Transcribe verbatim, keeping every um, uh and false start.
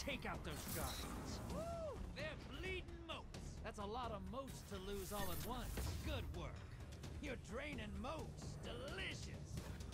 take out those guardians. Woo! They're bleeding moats. That's a lot of moats to lose all at once. Good work. You're draining moats. Delicious.